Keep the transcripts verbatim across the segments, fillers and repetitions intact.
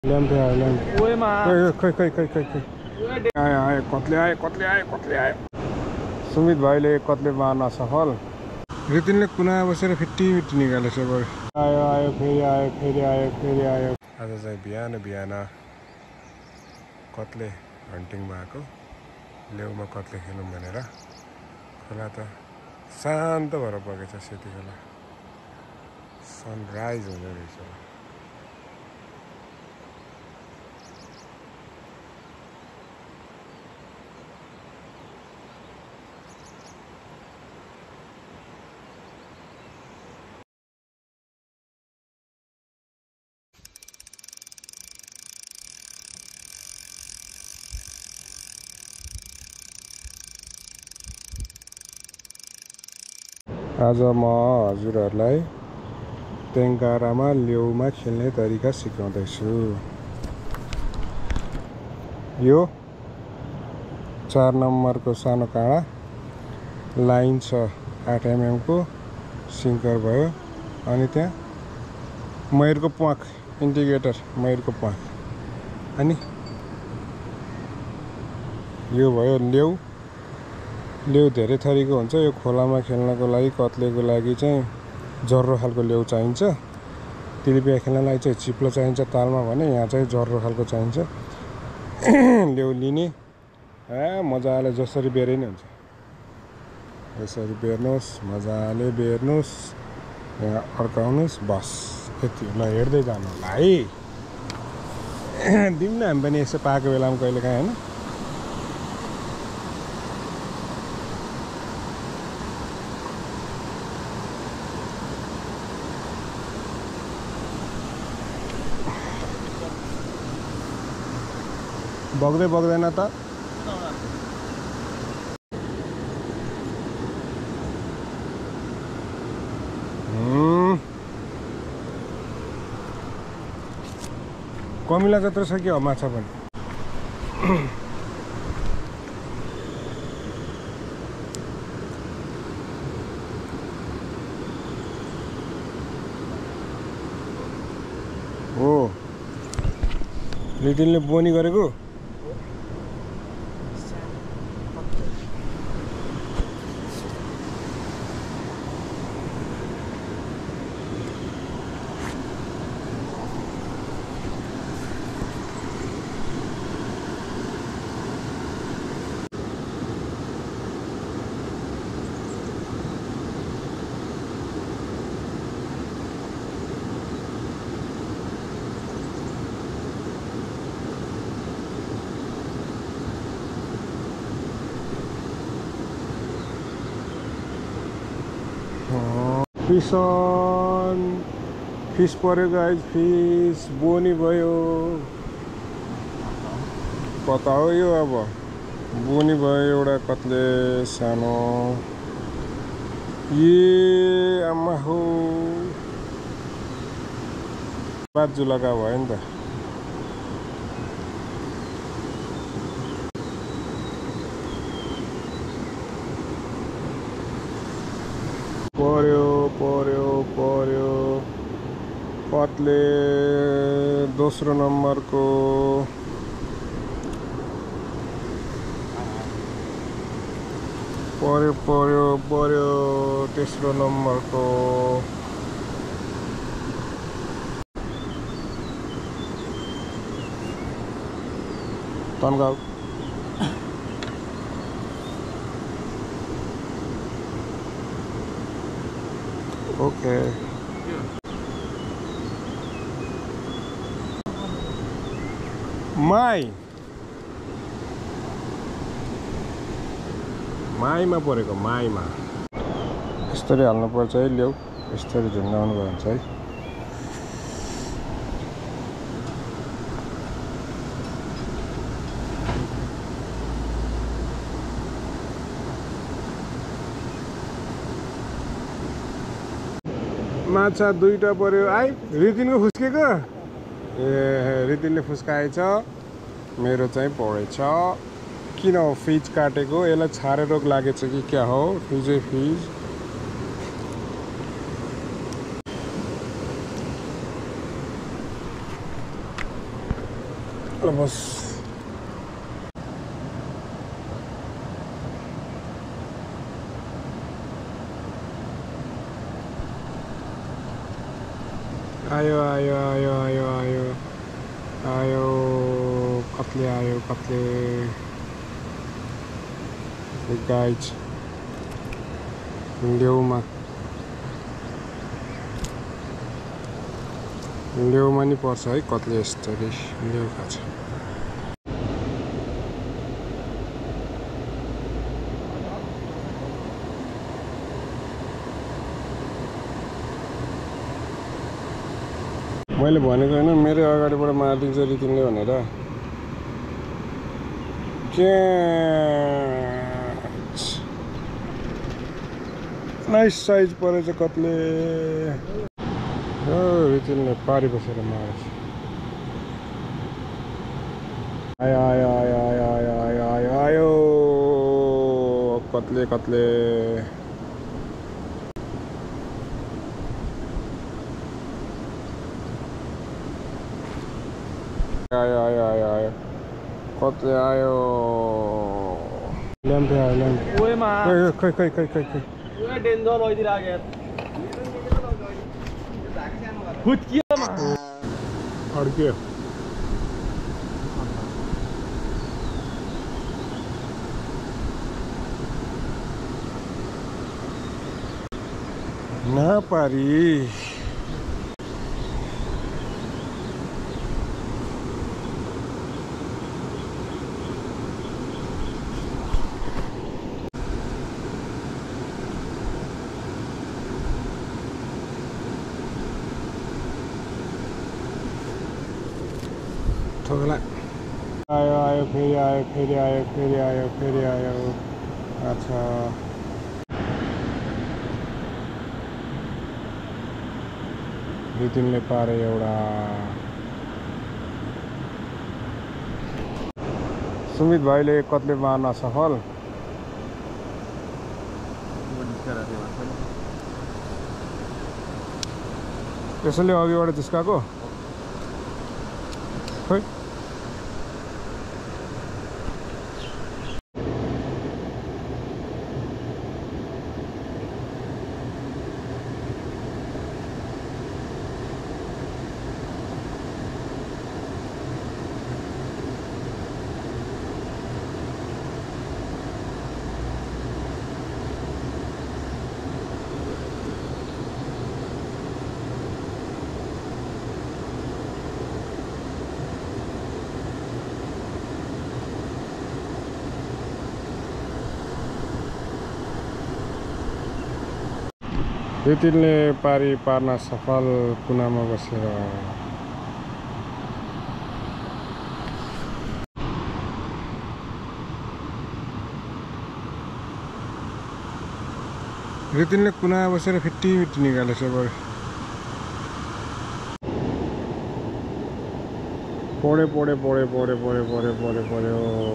ल्याम्पे आयो ल्याम्पे खोइ खोइ खोइ खोइ खोइ आयो आयो कत्ले आयो कत्ले आयो कत्ले आयो सुमित भाइले कत्ले मार्न सफल रितिनले कुना बसेर फिट्टी फिट्टी निकालेछ बरु आयो आयो फेरि आयो फेरि आयो फेरि आयो आज चाहिँ बिहान बिहान कत्ले हन्टिङमा आएको लेउमा कत्ले खेलौँ भनेर खोला त शान्त भएर बगेछ सेती खोला सनराइज हुँदै रहेछ आज म हजुरहरूलाई तेङ्गारामा लेउमा खेल्ने तरिका सिकाउँदैछु यो चार नम्बरको सानो काँडा लाइन छ आठ एमएम को सिङ्कर भयो अनि त्यहाँ मयुरको प्वाख इन्डिकेटर मयुरको प्वाख अनि यो भयो लेउ लेउ धेरै थरीको हुन्छ यो खोलामा खेल्नको लागि कत्लेको लागि चाहिँ जर्रो खालको लेउ चाहिन्छ तिलिपिया खेल्नलाई चाहिँ चिप्लो चाहिन्छ तालमा भने यहाँ चाहिँ जर्रो खालको चाहिन्छ लेउ लिने ए मजाले जसरी बेरे नि हुन्छ यसरी बेर्नुहोस् मजाले बेर्नुहोस् यहाँ अड्काउनुहोस् बस यति ल हेर्दै जानु होला है दिउँ न हामी पनि यसो पाएको बेलामा कहिले काहीँ होइन बग्दै बग्दैन त कमिला जत्रो छ कि माछा पनि हो लिटिलले बोनी गरेको फिस अन फिस पर्यो गाइज फिस बोनी भयो कता हो यो अब बोनी भयो एउटा कत्ले सानो ए आमा हो पाँच जुलाका भयो नि त पर्यो पर्यो पर्यो कत्ले दोस्रो नम्बरको पर्यो पर्यो पर्यो तेस्रो नम्बरको तन्गाउ ओके माई माईमा परेको माईमा यसरी हाल्नुपर्छ है ल्याउ यसरी झुन्डाउनु भयो भने चाहिँ माछा दुईटा पर्यो आइ रितिनको फुस्केको ए रितिनले फुस्काएछ मेरो चाहिँ परेछ किन हो फिज काटेको यसलाई छारे रोग लागेछ कि क्या हो फिजै फिज ल बस आयो आयो आयो आयो आयो आयो कत्ले आयो कत्ले गाइज लेउमा लेउमा नि पर्छ है कत्ले यसरी लेउ खान्छ मैले भनेको हैन मेरो अगाडिबाट मार्दिन्छ रितिनले भनेर क्याच नाइस साइज परेछ कत्ले हो रितिनले पारी बसेर मारेछ आयो आयो आयो आयो आयो आयो आयो आयो कत्ले कत्ले आयो आयो आयो आयो कत्ले आयो ल्याम्पे आयो ल्याम्पे ओए मा खै खै खै खै खै ओए डेन्जर लइदिर आ यार खुट्कियो मा अड्क्यो नपारी थोगला आयो आयो फेरि आयो फेरि आयो फेरि आयो फेरि आयो अच्छा रितिनले पारे एउटा सुमित भाइले कत्ले मार्न सफल त्यसैले अघिबाट जिस्काको खै रितिनले पारी पार्न सफल कुनामा बसेर रितिनले कुनामा बसेर फिट्टी फिट्टी निकालेछ बरु पढे पढे पढे पढे पढे पढे पढे पढ्यो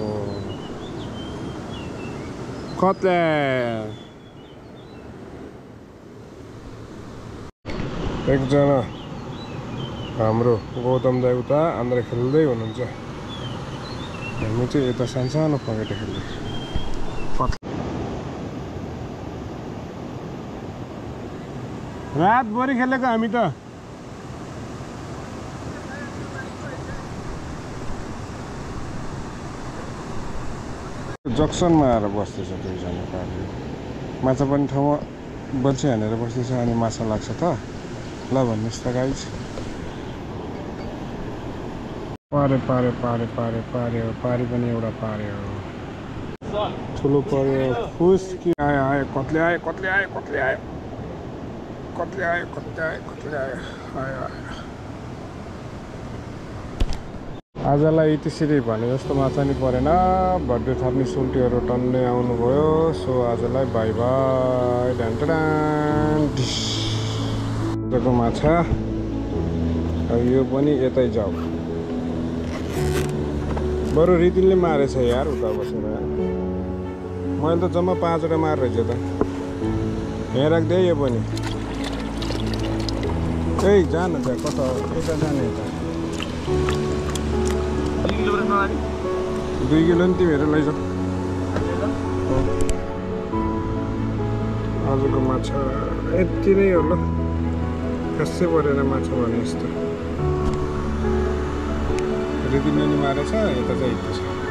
कत्ले एकजना हाम्रो गौतम दाइ उता आन्द्रा खेल्दै हुनुहुन्छ हामी चाहिँ यता सानसानो पकेट खेल्दैछ रातभरि खेलेको हामी त जक्सनमा आएर बस्दैछ दुईजना पार्टी माछा पनि ठाउँमा बल्छी हानेर बस्दैछ अनि माछा लाग्छ त ल भन्नुहोस् त गाइज पारे पारे पारे पारे पार्यो पारी पनि एउटा पार्यो ठुलो पर्यो खुस कि आयो आयो कत्ले आयो कत्ले आयो कत्ले आयो कत्ले आयो कत्ले आयो कत्ले आयो आयो आयो आजलाई त्यसरी भने जस्तो माछा नि परेन बर्थडे थप्ने सुल्टीहरू टन्नै आउनुभयो सो आजलाई बाई बाई डान्टाडान डिसको माछा यो पनि यतै जाऊ बरु रितिनले मारेछ यार उता बसेर मैले त जम्मा पाँचवटा मार रहेछ त यहाँ राख्दै यो पनि ए जान त कता यता जाने त अगाडि दुई किलो नि तिमीहरू लैजाऊ आजको माछा यति नै हो ल खासै परेन माछा भने जस्तो रिदिन नि मारेछ यता चाहिँ यस्तो छ